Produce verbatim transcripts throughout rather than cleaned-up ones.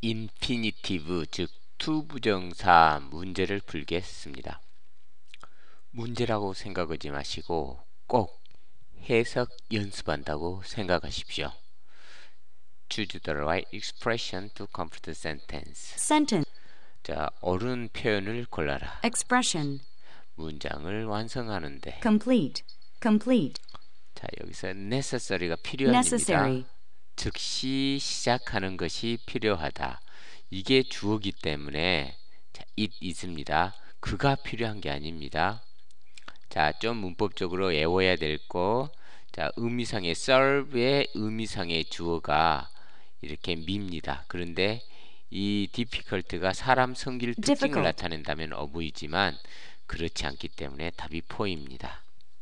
인피니티브 즉 투부정사 문제를 풀겠습니다. 문제라고 생각하지 마시고 꼭 해석 연습한다고 생각하십시오. Choose the right expression to complete the sentence. Sentence. 자, 옳은 표현을 골라라. Expression. 문장을 완성하는데 Complete. Complete. 자, 여기서 necessary가 필요합니다. Necessary. 즉시 시작하는 것이 필요하다. 이게 주어기 때문에 자, it is입니다. 그가 필요한 게 아닙니다. 자, 좀 문법적으로 외워야 될 거. 자, 의미상의 serve의 의미상의 주어가 이렇게 미입니다. 그런데 이 difficult가 사람 성질 특징을 Difficult. 나타낸다면 어부이지만 그렇지 않기 때문에 답이 포입니다.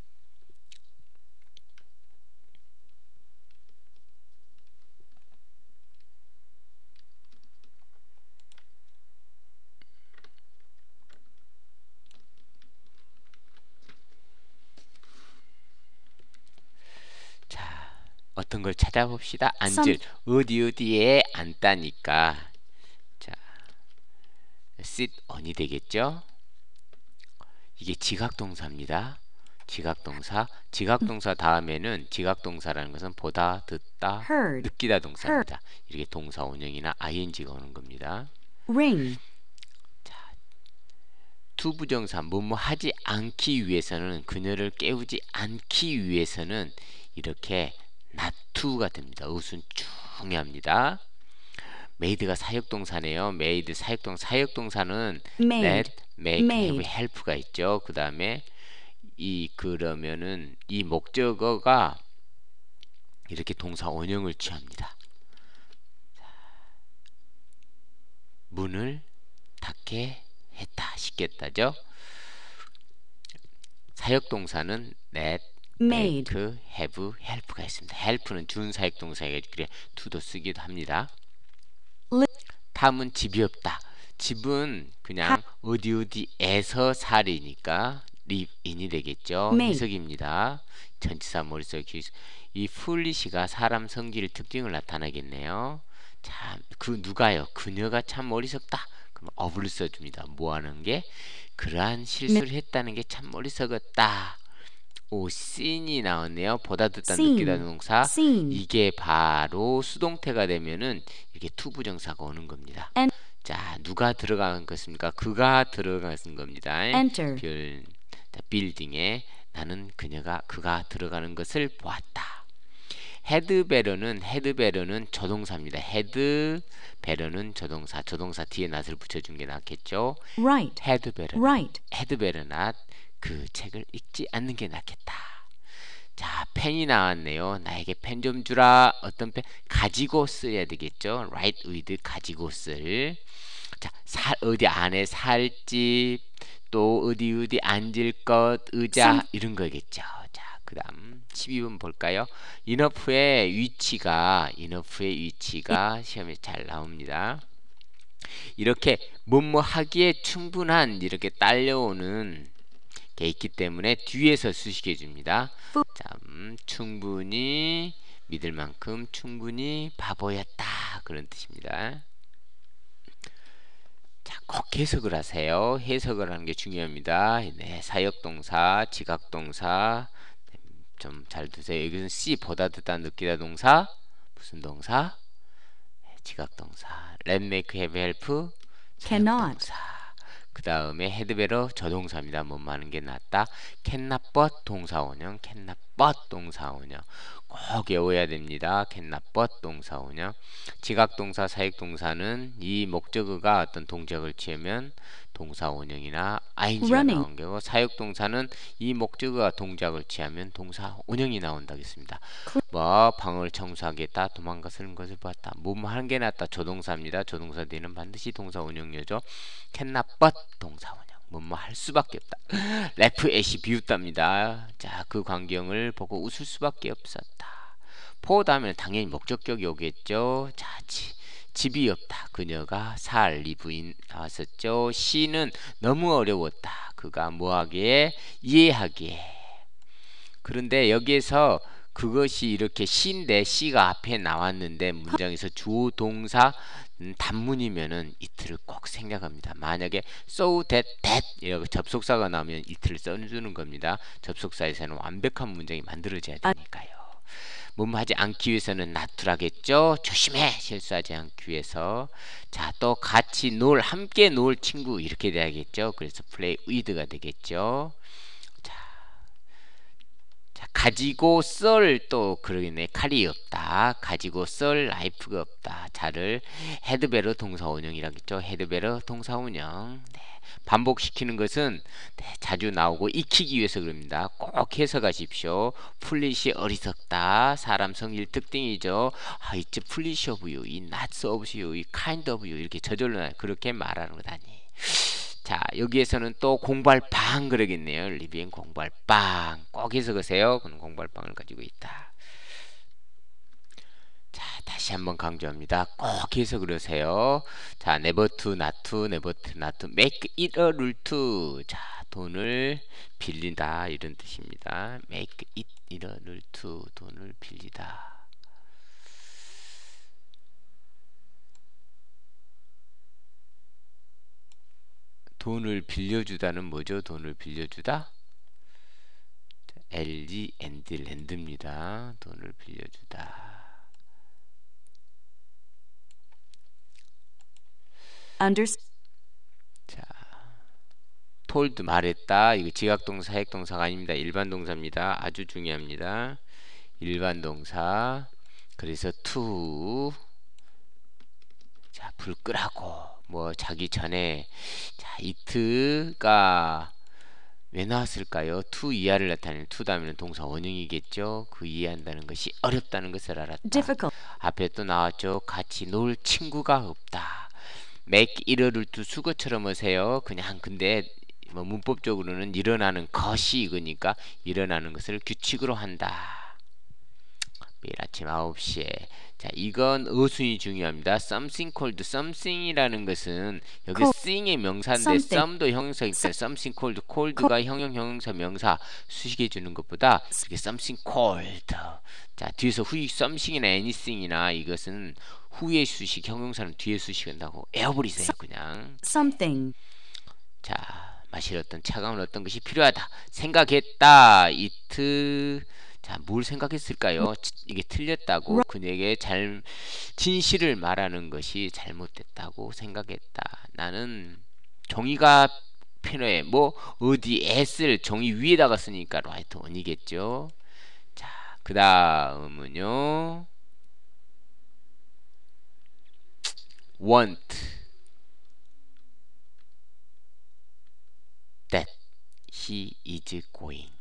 자, 어떤 걸 찾아봅시다. 앉을 어디 어디에 앉다니까 자, sit on이 되겠죠. 이게 지각동사입니다. 지각동사. 지각동사 다음에는 지각동사라는 것은 보다, 듣다, Heard. 느끼다 동사입니다. 이렇게 동사 원형이나 ing가 오는 겁니다. Ring. 자, 투부정사 뭐뭐 하지 않기 위해서는 그녀를 깨우지 않기 위해서는 이렇게 not to가 됩니다. 의순 중요합니다. made가 사역동사네요. made 사역동 사역동사는 Made. let, make, Made. have, help가 있죠. 그 다음에 이 그러면은 이 목적어가 이렇게 동사 원형을 취합니다. 문을 닫게 했다. 쉽겠다죠. 사역동사는 let, Made. make, have, help가 있습니다. help는 준사역동사에 그래 to도 쓰기도 합니다. 다음은 집이 없다. 집은 그냥 어디 어디에서 살이니까 live in이 되겠죠. Make. 해석입니다. 전치사 머릿속에 이 foolish가 사람 성질 특징을 나타나겠네요. 참, 그 누가요? 그녀가 참 어리석다. 그럼 of를 써줍니다. 뭐 하는 게? 그러한 실수를 했다는 게 참 어리석었다. 오, seen이 나왔네요. 보다 듣다 Seen. 느끼다 동사. Seen. 이게 바로 수동태가 되면은 이게 투부정사가 오는 겁니다. En- 자, 누가 들어간 것입니까? 그가 들어간 겁니다. Enter. 별, 자, 빌딩에 나는 그녀가 그가 들어가는 것을 보았다. 헤드베러는 헤드베러는 조동사입니다. 헤드베러는 조동사. 조동사 뒤에 낫을 붙여준 게 낫겠죠. Right. 헤드베러. Right. 헤드베러 낫. 그 책을 읽지 않는 게 낫겠다. 자, 펜이 나왔네요. 나에게 펜 좀 주라. 어떤 펜? 가지고 써야 되겠죠. write with 가지고 쓸. 자, 살 어디 안에 살집 또 어디 어디 앉을 것 의자 Some- 이런 거겠죠. 자, 그다음 십이 번 볼까요? enough의 위치가 enough의 위치가 시험에 잘 나옵니다. 이렇게 뭐뭐 하기에 충분한 이렇게 딸려오는 게 있기 때문에 뒤에서 수식해 줍니다. 자, 음, 충분히 믿을 만큼 충분히 바보였다 그런 뜻입니다. 자, 꼭 해석을 하세요. 해석을 하는 게 중요합니다. 네, 사역동사, 지각동사 좀 잘 두세요. 여기는 C 보다 듣다 느끼다 동사 무슨 동사? 네, 지각동사. let, make, have, help Cannot. 사역동사. 그 다음에 헤드베러 조동사입니다. 뭐뭐 하는 게 낫다. cannot but 동사원형 cannot but 동사원형 꼭 외워야 됩니다. cannot but 동사원형. 지각동사 사역동사는 이 목적어가 어떤 동작을 취하면 동사원형이나 ing가 Running. 나온 거고 사역동사는 이 목적어가 동작을 취하면 동사원형이 나온다겠습니다. 뭐 방을 청소하겠다. 도망가서는 것을 봤다. 뭐뭐 하는 게 낫다. 조동사입니다. 조동사 뒤에는 반드시 동사원형이죠. cannot but 동사원형. 뭐뭐 할 수밖에 없다. 래프 애시 비웃답니다. 자, 그 광경을 보고 웃을 수밖에 없었다. 포 다음에 당연히 목적격이 오겠죠. 자, 지, 집이 없다. 그녀가 살 이 부인 나왔었죠. 시는 너무 어려웠다. 그가 뭐하기에 이해하기에. 그런데 여기에서 그것이 이렇게 시인데 시가 앞에 나왔는데 문장에서 주어 동사 음, 단문이면은 이틀을 꼭 생략합니다. 만약에 so that that 이라고 접속사가 나오면 이틀을 써주는 겁니다. 접속사에서는 완벽한 문장이 만들어져야 되니까요. 뭐뭐 하지 않기 위해서는 나투라겠죠. 조심해, 실수하지 않기 위해서. 자, 또 같이 놀, 함께 놀 친구 이렇게 돼야겠죠. 그래서 play with가 되겠죠. 자, 자, 가지고 썰 또 그러겠네. 칼이 없다. 가지고 썰 라이프가 없다. 자를 헤드베러 동사 원형이라겠죠. 헤드베러 동사 원형. 네. 반복시키는 것은 네, 자주 나오고 익히기 위해서 그럽니다. 꼭 해석하십시오. 풀릿이 어리석다. 사람 성질 특징이죠. 아, 이제 풀릿이 of you, 이 not of you, 이 kind of you 이렇게 저절로 그렇게 말하는 거다니. 자, 여기에서는 또 공발빵 그러겠네요. 리비엔 공발빵 꼭 해석하세요. 그는 공발빵을 가지고 있다. 자, 다시 한번 강조합니다. 꼭 해석을 하세요. 자, never to, not to, never to, not to, make it a rule to. 자, 돈을 빌린다 이런 뜻입니다. make it a rule to, 돈을 빌리다. 돈을 빌려주다는 뭐죠? 돈을 빌려주다? 엘지 and 랜드입니다. 돈을 빌려주다. Under, 자, told 말했다. 이거 지각동사, 사역동사가 아닙니다. 일반 동사입니다. 아주 중요합니다. 일반 동사. 그래서 to. 자, 불 끄라고. 뭐 자기 전에. 자, it가 왜 나왔을까요? to 이하를 나타내는 to 다음에는 동사 원형이겠죠. 그 이해한다는 것이 어렵다는 것을 알았다. difficult, 앞에 또 나왔죠. 같이 놀 친구가 없다. make 일어를 두 수거처럼 하세요. 그냥 근데 뭐 문법적으로는 일어나는 것이 이거니까 일어나는 것을 규칙으로 한다. 매일 아침 아홉 시에. 자, 이건 어순이 중요합니다. something called something이라는 것은 여기 call, thing의 명사인데 something, some도 형용사일 때 something called called가 형용 형용사 명사 수식해 주는 것보다 이렇게 something called. 자, 뒤에서 후이 something이나 anything이나 이것은 후의 수식 형용사는 뒤에 수식한다고 에어버리세요. 그냥. something, 자, 마실 어떤 차가운 어떤 것이 필요하다. 생각했다. 이트. 자, 뭘 생각했을까요? 이게 틀렸다고 그에게 잘 진실을 말하는 것이 잘못됐다고 생각했다. 나는 종이가 필요해. 뭐 어디에 쓸 종이 위에다가 쓰니까 right on이겠죠. 자, 그 다음은요. want that he is going.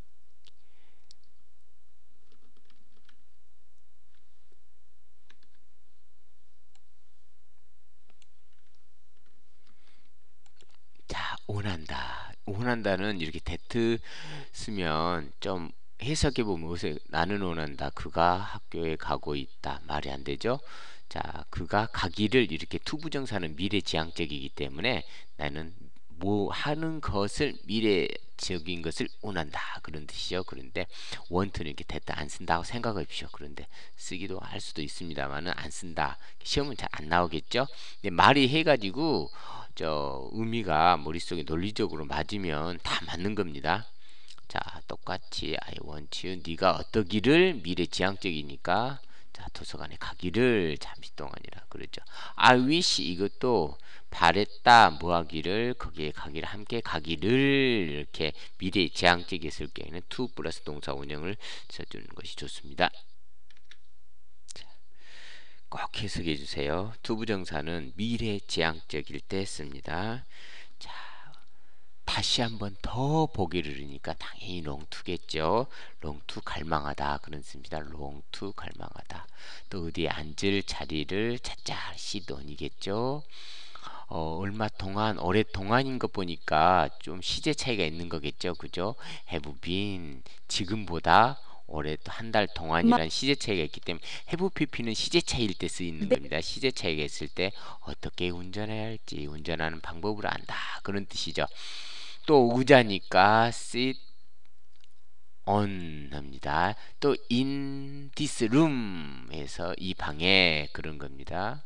자, 원한다. 원한다는 이렇게 that 쓰면 좀 해석해 보면 나는 원한다. 그가 학교에 가고 있다. 말이 안 되죠? 자, 그가 가기를 이렇게 투부정사는 미래지향적이기 때문에 나는 뭐 하는 것을 미래적인 것을 원한다 그런 뜻이죠. 그런데 want는 이렇게 됐다 안 쓴다고 생각하십시오. 그런데 쓰기도 할 수도 있습니다만은 안 쓴다. 시험은 잘 안 나오겠죠. 근데 말이 해가지고 저 의미가 머릿속에 논리적으로 맞으면 다 맞는 겁니다. 자, 똑같이 I want you. 네가 어떠기를 미래지향적이니까 자, 도서관에 가기를 잠시 동안이라 그러죠. I wish 이것도 바랬다 뭐하기를 거기에 가기를 함께 가기를 이렇게 미래지향적이 있을 경우에는 to 플러스 동사 원형을 써주는 것이 좋습니다. 자, 꼭 해석해 주세요. 투부정사는 미래지향적일 때 씁니다. 자, 다시 한번 더 보기를 하니까 당연히 롱투겠죠. 롱투 갈망하다 그런 뜻입니다. 롱투 갈망하다. 또 어디에 앉을 자리를 찾자 시돈이겠죠. 어, 얼마 동안 오랫동안인 것 보니까 좀 시제 차이가 있는 거겠죠. 그죠? have been 지금보다 올해 한 달 동안이란 시제 차이가 있기 때문에 have pp는 시제 차이일 때 쓰이는 겁니다. 시제 차이가 있을 때 어떻게 운전해야 할지 운전하는 방법을 안다 그런 뜻이죠. 또 의자니까 sit on 합니다. 또 in this room에서 이 방에 그런 겁니다.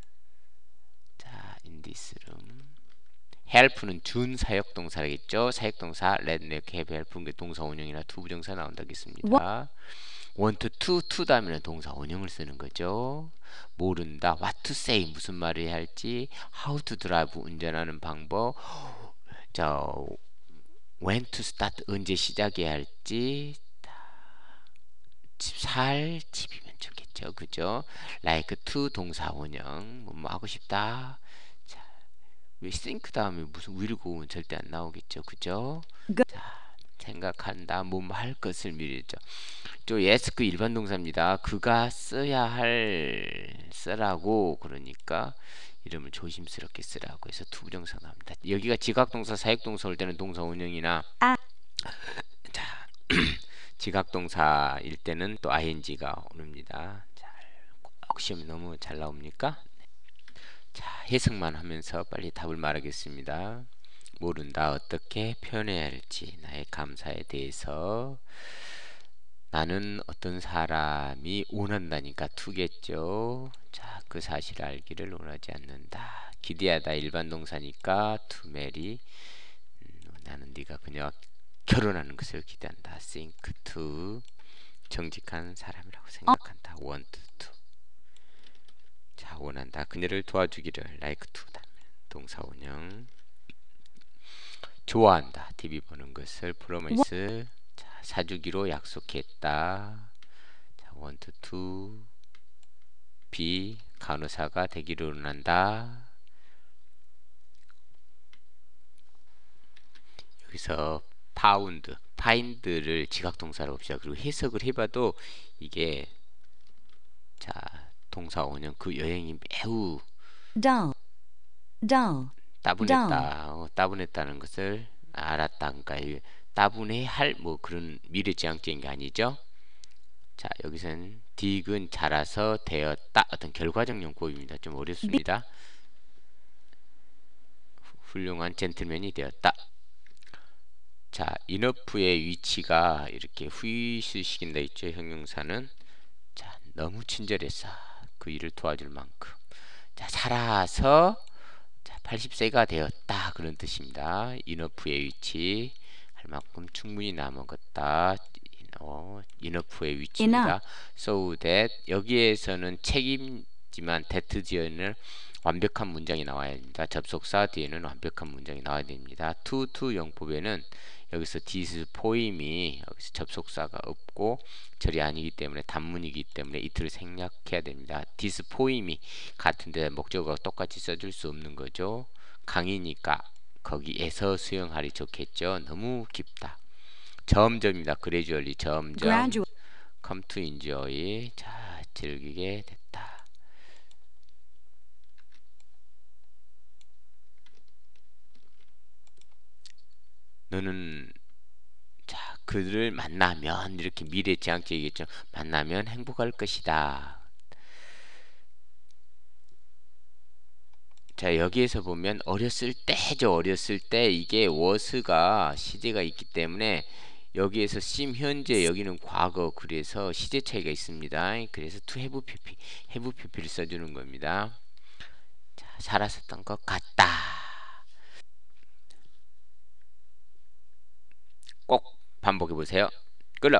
자, in this room. help는 준 사역동사겠죠. 사역동사 let, make, have, help 동사 원형이나 to 부정사 나온다겠습니다. want to, to 다음에는 동사 원형을 쓰는 거죠. 모른다. what to say 무슨 말을 해야 할지, how to drive 운전하는 방법, 자 when to start 언제 시작해야 할지, 집 살 집이면 좋겠죠. 그죠? like to 동사 원형 뭐 하고 싶다. 자, 왜 think 다음에 무슨 will go은 절대 안 나오겠죠. 그죠? Go. 자, 생각한다. 뭐 할 것을 미리죠. 저 yes 그 일반 동사입니다. 그가 써야 할 쓰라고 그러니까 이름을 조심스럽게 쓰라고 해서 to 부정사 나옵니다. 여기가 지각동사 사역동사 올 때는 동사 원형이나 아. 자 지각동사일 때는 또 ing가 오릅니다. 자, 꼭 시험이 너무 잘 나옵니까? 자, 해석만 하면서 빨리 답을 말하겠습니다. 모른다. 어떻게 표현해야 할지 나의 감사에 대해서. 나는 어떤 사람이 원한다니까 to겠죠. 자, 그 사실을 알기를 원하지 않는다. 기대하다 일반 동사니까 to marry. 음, 나는 네가 그녀와 결혼하는 것을 기대한다. think to 정직한 사람이라고 생각한다. want to. 자, 원한다. 그녀를 도와주기를 like to 동사 원형. 좋아한다. 티비 보는 것을 promise. 자, 사주기로 약속했다. 자, want to be 간호사가 되기를 원한다. 여기서 found, find를 지각동사로 봅시다. 그리고 해석을 해봐도 이게 자 동사 원형 그 여행이 매우 dull, dull, 따분했다. 어, 따분했다는 것을 알았다. 그러니까 따분해할 뭐 그런 미래지향적인 게 아니죠. 자, 여기서는 딕은 자라서 되었다. 어떤 결과적 용법입니다. 좀 어렵습니다. 훌륭한 젠틀맨이 되었다. 자, 인어프의 위치가 이렇게 후이스시킨다 있죠. 형용사는. 자, 너무 친절했어. 그 일을 도와줄 만큼. 자, 살아서 자, 팔십 세가 되었다. 그런 뜻입니다. 인어프의 위치 할 만큼 충분히 남았다. 어, 인어프의 위치입니다. enough. So that 여기에서는 책임지만 that 뒤에는 완벽한 문장이 나와야 됩니다. 접속사 뒤에는 완벽한 문장이 나와야 됩니다. to to 용법에는 여기서 this 포임이 여기서 접속사가 없고 절이 아니기 때문에 단문이기 때문에 이틀을 생략해야 됩니다. this 포임이 같은데 목적어가 똑같이 써줄 수 없는 거죠. 강이니까 거기에서 수용하리 좋겠죠. 너무 깊다. 점점입니다. gradually 점점 gradual, come to enjoy 자 즐기게 됐다. 너는 자 그들을 만나면 이렇게 미래지향적이겠죠. 만나면 행복할 것이다. 자 여기에서 보면 어렸을 때죠. 어렸을 때 이게 was가 시제가 있기 때문에 여기에서 심 현재 여기는 과거 그래서 시제 차이가 있습니다. 그래서 to have pp have pp를 써주는 겁니다. 자, 살았었던 것 같다. 꼭 반복해 보세요.